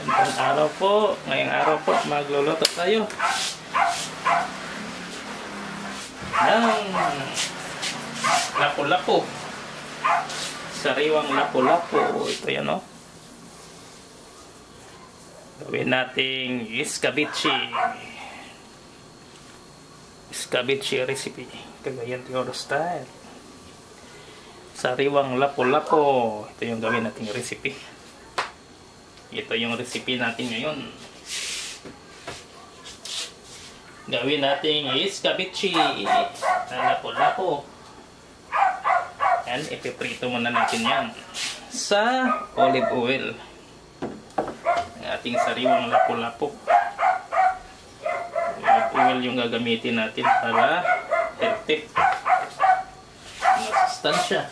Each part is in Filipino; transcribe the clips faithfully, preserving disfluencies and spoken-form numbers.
Magandang araw po. Ngayong araw po, magluluto tayo ng lapu-lapu. Sariwang lapu-lapu. Ito yan, no? Gawin nating escabeche. Escabeche recipe. Cagayan de Oro style. Sariwang lapu-lapu. Ito yung gawin nating recipe. Ito yung recipe natin ngayon. Gawin nating escabeche na lapu-lapu. Yan, ipiprito muna natin yan sa olive oil. Ang ating sariwang lapu-lapu. Olive oil yung gagamitin natin para healthy. Masustansya.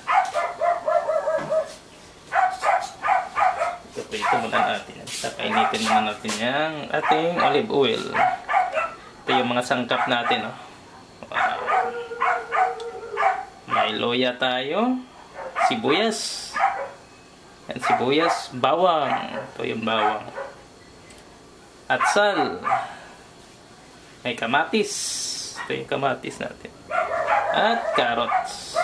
Ipiprito muna natin. Kainitin muna natin yung ating olive oil. Ito yung mga sangkap natin. Oh. Wow. May loya tayo. Sibuyas. Yan, sibuyas. Bawang. Ito yung bawang. At sal. May kamatis. Ito yung kamatis natin. At carrots.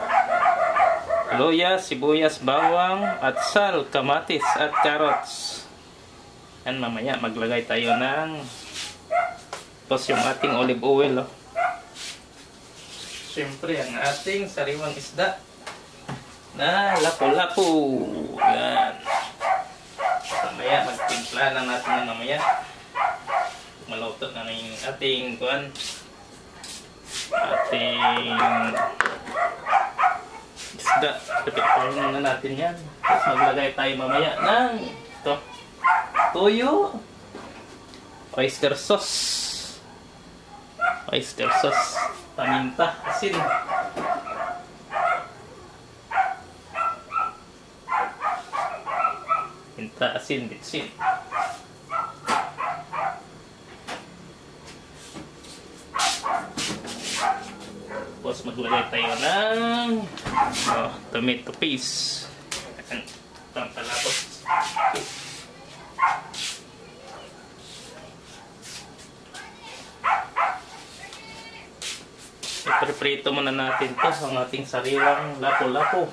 Loya, sibuyas, bawang, at sal, kamatis, at carrots. Yan, mamaya maglagay tayo ng tapos yung ating olive oil. Oh. Siyempre, ang ating sariwang isda na lapu-lapu. Yan. Mamaya, magtimpla na natin na mamaya. Maluto na yung ating kuan. Ating isda. Pipikpahin muna natin yan. Tapos maglagay tayo mamaya ng ito. Toyo. Oyster sauce. Oyster sauce. Paminta. Asin. Paminta, asin, bitsin. Tapos maglagay tayo ng oh, tomato paste. Tampalapos. I-preprito muna natin ito ang ating sariwang lapu-lapu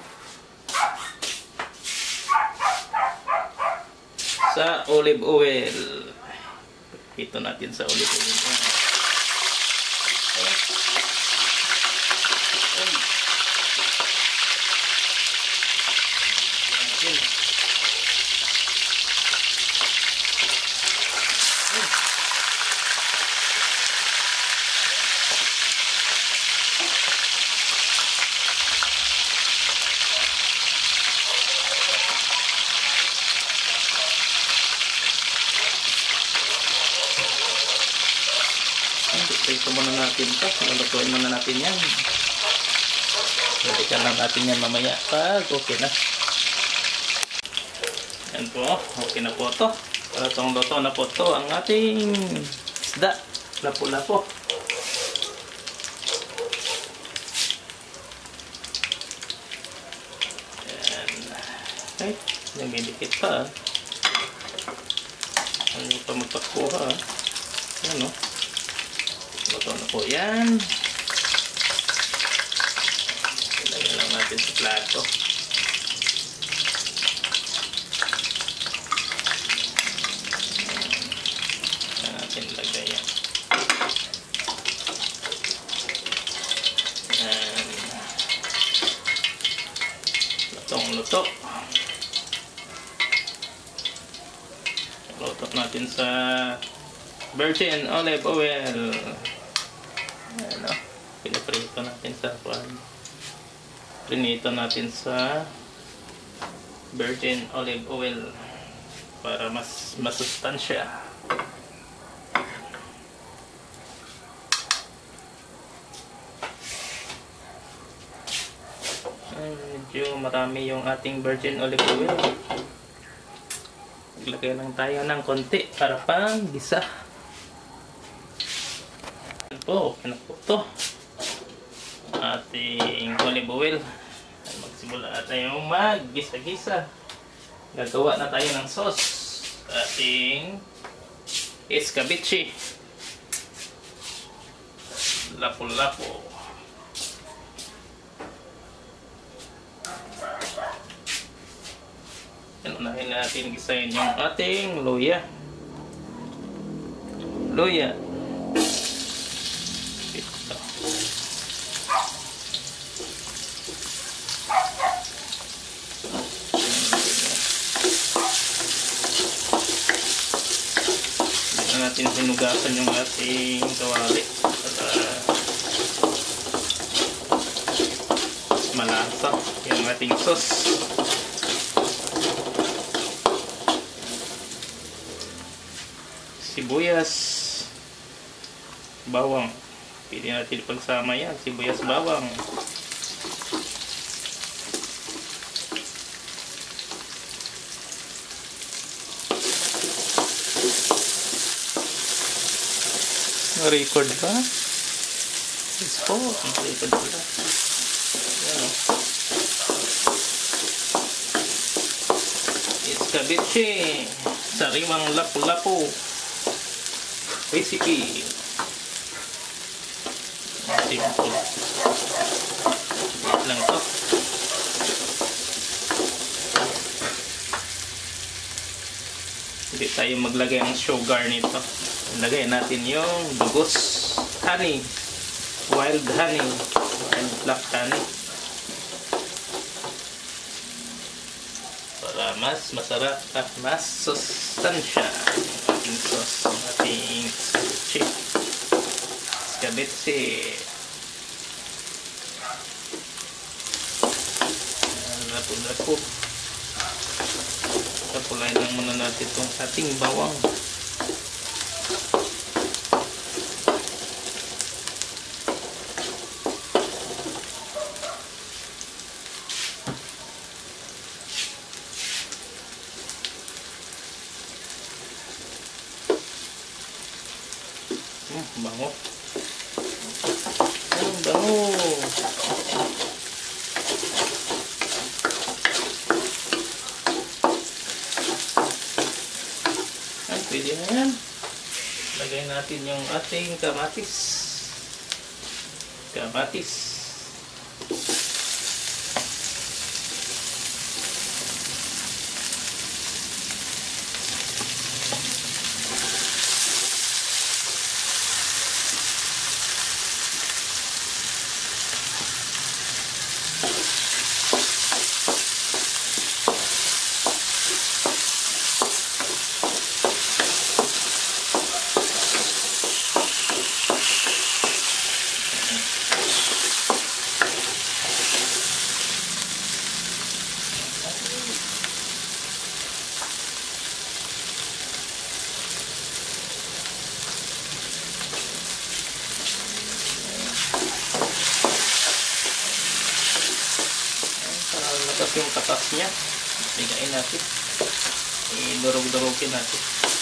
sa olive oil. Preprito natin sa olive oil. Ito muna natin ito. Nalutuin muna natin yan. Balikan lang natin yan mamaya pag okay na. Yan po. Okay na po ito. Para itong luto na po ito ang ating isda. Lapu-lapu. Yan. Okay. Namidikit pa. Ano pa magpakuha. Yan o. Luto na po yan. Ilagay lang natin sa plato. Ayan natin ilagay yan. Ayan. Lutong luto. Luto natin sa virgin olive oil. Ayan o. Pinaprito natin sa pan. Prinito natin sa virgin olive oil para mas masustansya. Ay, medyo marami yung ating virgin olive oil. Maglagay lang tayo ng konti para pang gisa. Po, okay na po ito. Ating olive oil. Magsimula na tayong mag-gisa-gisa. Gagawa na tayo ng sauce. ating escabeche. Lapu-lapu. Unahin natin gisahin yung ating luya. Luya. Ito. Hindi natin hinugasan yung ating kawali para malasa yung ating sauce. Sibuyas, bawang. Pili natin pagsama yan, sibuyas, bawang. Na-record ba? Yes po, na-record pala. Yan o. Escabeche, sariwang lapu-lapu. Recipe. Simple. Wait lang to. Hindi tayo maglagay ng sugar nito. Ilagay natin yung dugos. Honey. Wild honey. Wild black honey. Para mas masarap at mas sustansya ating sauce, ating escabeche. Escabeche. Lapu-lapu. Tapulayin lang muna natin itong ating bawang. Hmm, bango. Ang bango. Ay, pwede na yan. Lagay natin yung ating kamatis. Kamatis. Tapos yung katas niya, bigayin natin. I-durog-durogin natin.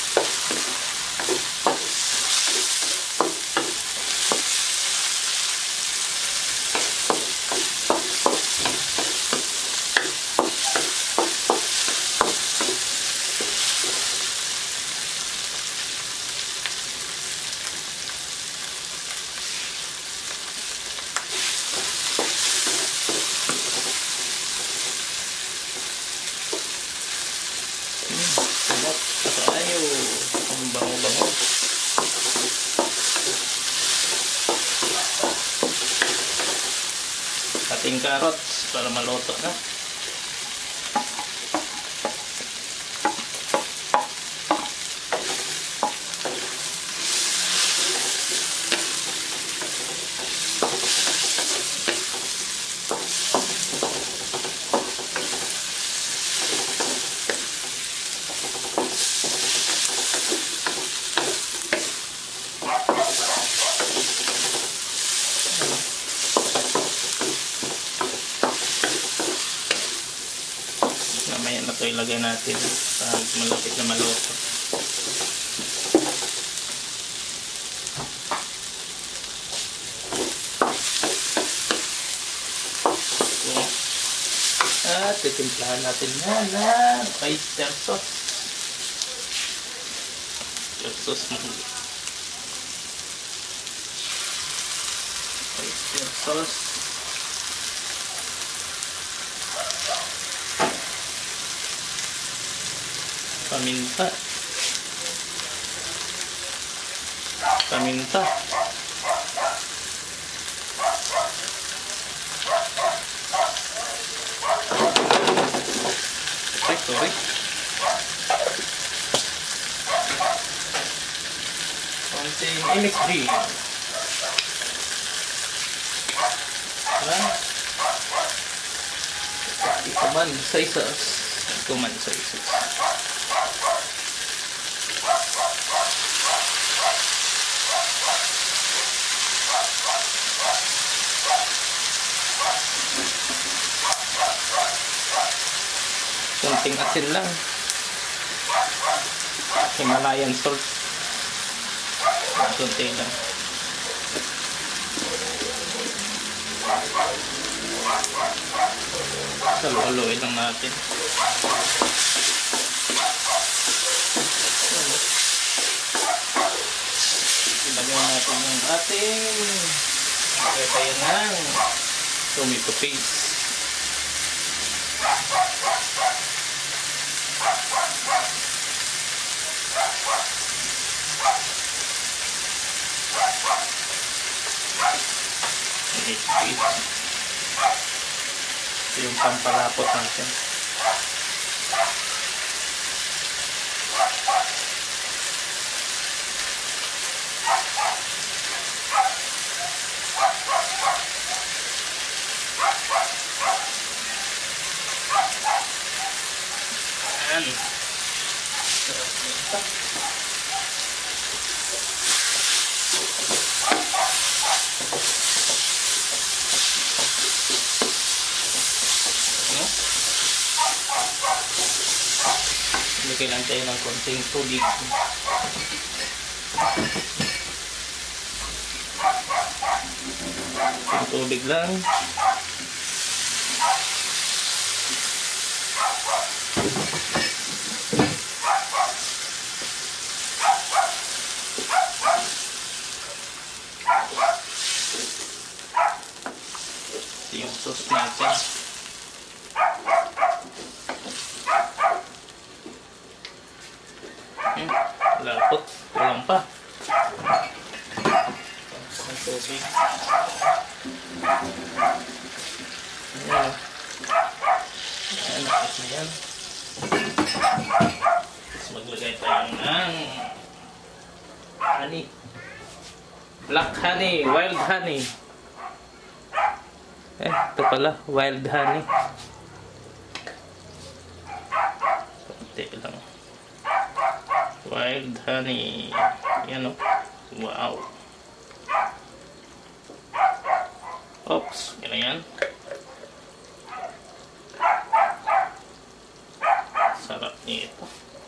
Tayo, ang bango-bango. Ating carrots para maluto na. Mamaya na ito ilagay natin para malapit na maluto. At titimplahan natin na ng oyster sauce. oyster sauce mo. Oyster sauce. Paminta. Paminta. Okay, sorry. Konting M S G. Wala. Ikuman sa isas. Ikuman sa isas. Konting asin lang. Himalayan salt. Konti lang. Halo-haloin lang natin. Ilagay natin yung ating ilagay tayo ng tomato paste. Ito yung pampalapot natin. Ayan. Sarap nito. Lagay lang tayo ng konting tubig. Konting tubig lang. Ito yung sauce natin. Lapot, kulang pa. Ang tubig. Ayan. Ayan, lapot na yan. Tapos maglagay tayo ng honey. Black honey, wild honey. Eh, ito pala, wild honey. Kunti lang. Wild honey. Yan o. Wow. Oops. Yan na yan. Sarap nito.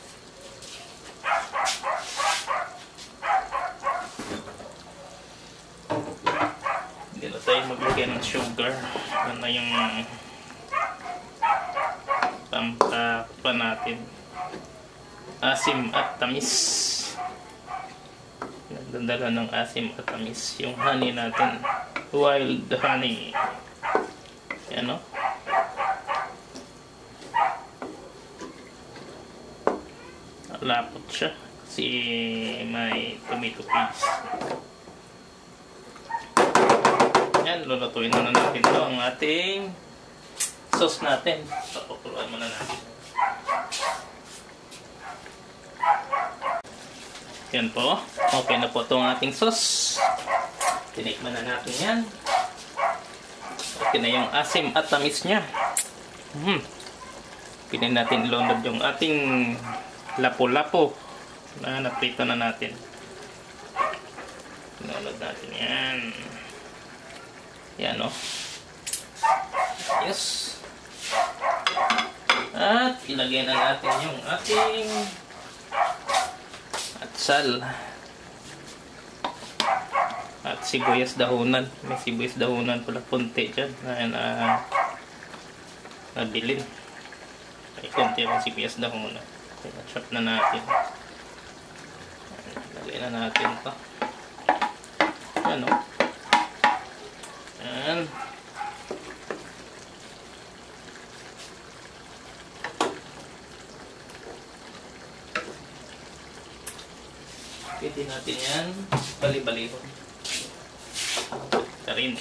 Hindi na tayo maglagay ng sugar. Yan na yung pampapa natin. Asim at tamis. Nagdadala ng asim at tamis yung honey natin. Wild honey. Yan o. Lapot siya kasi may tomato paste. Yan, lulutuin na natin ito ang ating sauce natin. Papakuluan muna natin. Yan po. Okay na po itong ating sauce. Tinikman na natin yan. Okay na yung asim at tamis niya. Hmm. Pinin natin ilunod yung ating lapo-lapo na naprito na natin. Ilunod natin yan. Yan o. Yes. At ilagay na natin yung ating atsal at sibuyas dahunan. May sibuyas dahunan pala punti dyan na na nabilin. May konti ang sibuyas dahunan. Kaya chop na natin. Lagay na natin to. Yan o. Yan. Pwede natin yan. Bali-balihon. Ito rin.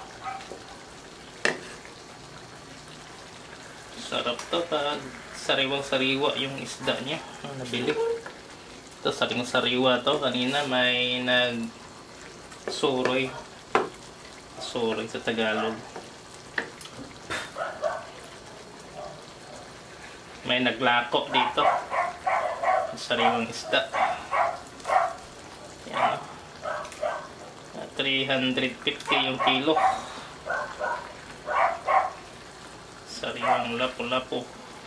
Sarap to pag sariwang-sariwa yung isda niya na nabili. Ito saring-sariwa to. Kanina may nag suroy. Suroy sa Tagalog. May naglako dito. Sariwang isda. Yan. three hundred fifty yung kilo. Sariwang lapu-lapu.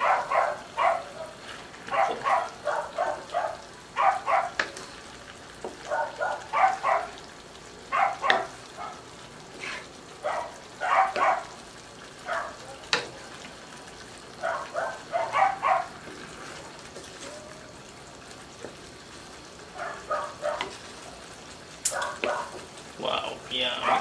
Wow, yummy.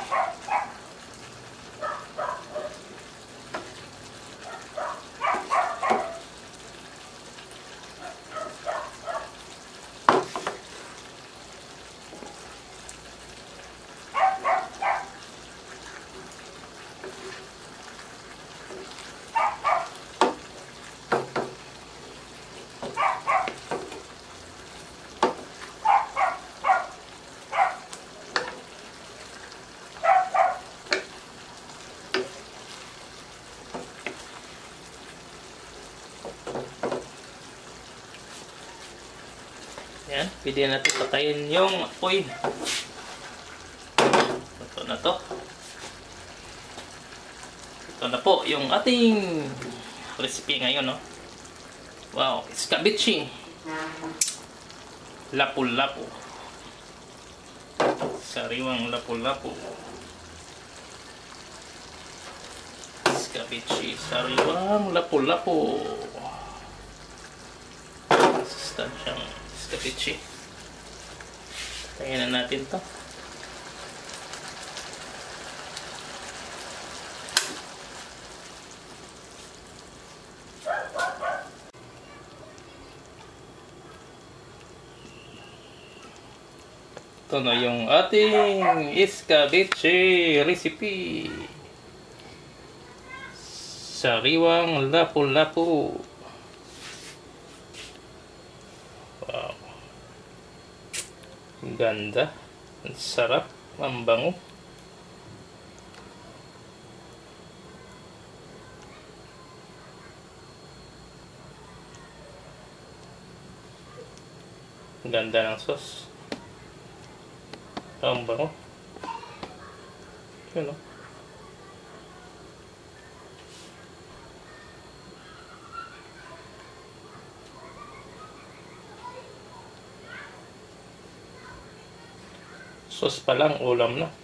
Yan, pwede natin patayin yung apoy. Ito na to. Ito na po yung ating recipe ngayon, no? Wow, escabeche. Lapu-lapu. Sariwang lapu-lapu. Escabeche, sariwang lapu-lapu. Sustansyang escabeche. Tayin na natin to. Ito na yung ating escabeche recipe. Sariwang lapu-lapu. Wow. Ganda. Ang sarap. Ang bango. Ganda ng sauce. Ang bango. Yun o. Sauce pa lang, ulam na.